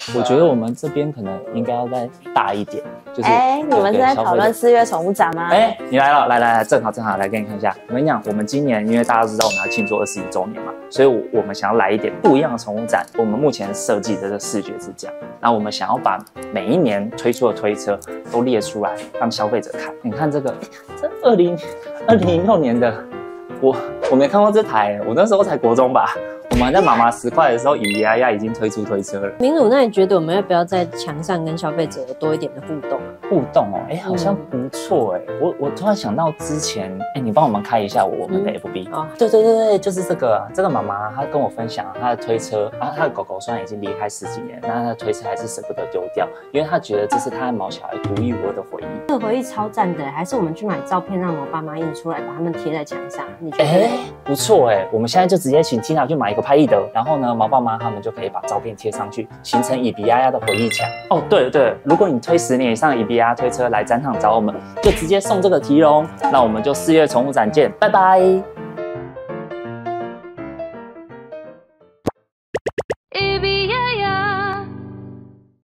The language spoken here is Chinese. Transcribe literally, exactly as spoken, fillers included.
我觉得我们这边可能应该要再大一点，就是哎，你们是在讨论四月宠物展吗？ 哎，你来了，来来来，正好正好来给你看一下。我跟你讲，我们今年因为大家都知道我们要庆祝二十一周年嘛，所以我们想要来一点不一样的宠物展。我们目前设计的这个视觉是这样，然后我们想要把每一年推出的推车都列出来，让消费者看。你看这个，这二零二零零六年的，我我没看过这台，我那时候才国中吧。我们在妈妈十块的时候，姨丫丫已经推出推车了。 明鲁，那你觉得我们要不要在墙上跟消费者有多一点的互动？ 互动哦，哎，好像不错哎、嗯。我我突然想到之前，哎，你帮我们开一下我们的 F B、嗯。哦，对对对对，就是这个这个妈妈她跟我分享她的推车，啊，她的狗狗虽然已经离开十几年，但她的推车还是舍不得丢掉，因为她觉得这是她的毛小孩独一无二的回忆。 这个回忆超赞的，还是我们去买照片，让我爸妈印出来，把它们贴在墙上。你觉得？ 哎，不错哎，我们现在就直接请 Tina 去买一个拍立得，然后呢，毛爸妈他们就可以把照片贴上去，形成伊比丫丫的回忆墙。哦，对对，如果你推十年以上的伊比丫推车来展场找我们，就直接送这个提笼。那我们就四月宠物展见，拜拜。